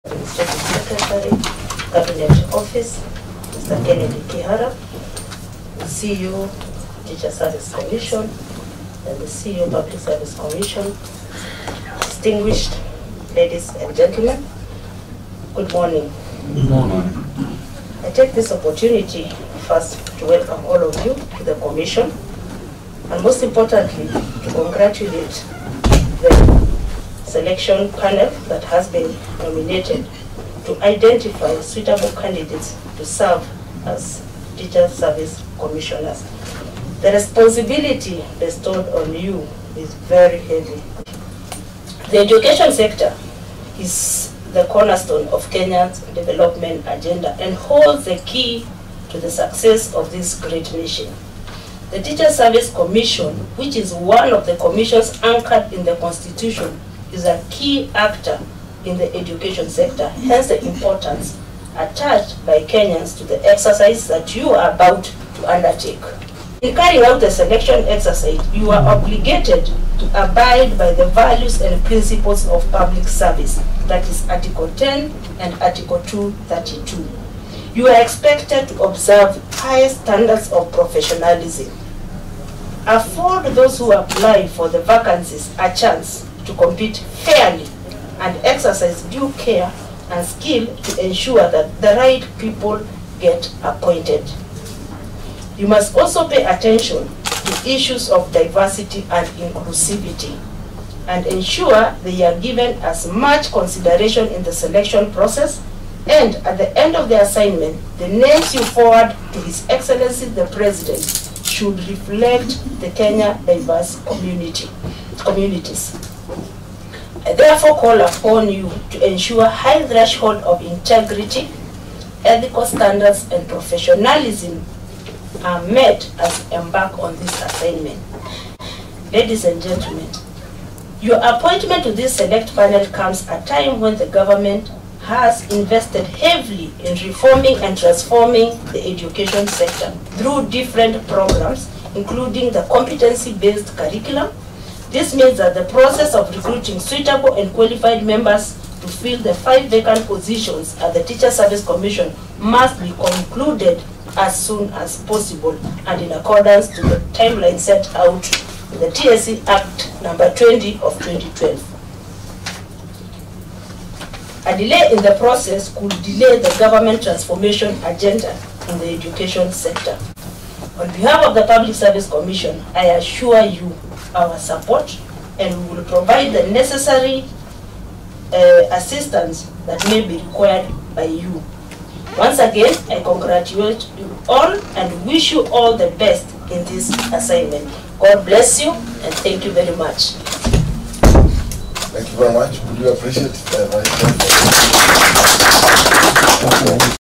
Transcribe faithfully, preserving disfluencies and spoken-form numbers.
Administrative Secretary, Cabinet Office, Mister Kennedy Kihara, the C E O, Teacher Service Commission, and the C E O, Public Service Commission. Distinguished ladies and gentlemen, good morning. Good morning. I take this opportunity first to welcome all of you to the Commission, and most importantly, to congratulate the selection panel that has been nominated to identify suitable candidates to serve as Teacher Service Commissioners. The responsibility bestowed on you is very heavy. The education sector is the cornerstone of Kenya's development agenda and holds the key to the success of this great nation. The Teacher Service Commission, which is one of the commissions anchored in the Constitution, is a key actor in the education sector, hence the importance attached by Kenyans to the exercise that you are about to undertake. In carrying out the selection exercise, you are obligated to abide by the values and principles of public service, that is Article ten and Article two thirty-two. You are expected to observe high standards of professionalism. Afford those who apply for the vacancies a chance to compete fairly and exercise due care and skill to ensure that the right people get appointed. You must also pay attention to issues of diversity and inclusivity and ensure they are given as much consideration in the selection process, and at the end of the assignment, the names you forward to His Excellency the President should reflect the Kenya diverse community, communities. I therefore call upon you to ensure high threshold of integrity, ethical standards, and professionalism are met as you embark on this assignment. Ladies and gentlemen, your appointment to this select panel comes at a time when the government has invested heavily in reforming and transforming the education sector through different programs, including the competency-based curriculum. This means that the process of recruiting suitable and qualified members to fill the five vacant positions at the Teacher Service Commission must be concluded as soon as possible and in accordance to the timeline set out in the T S C Act number twenty of twenty twelve. A delay in the process could delay the government transformation agenda in the education sector. On behalf of the Public Service Commission, I assure you our support, and we will provide the necessary uh, assistance that may be required by you. Once again, I congratulate you all and wish you all the best in this assignment. God bless you, and thank you very much. Thank you very much. We do appreciate that.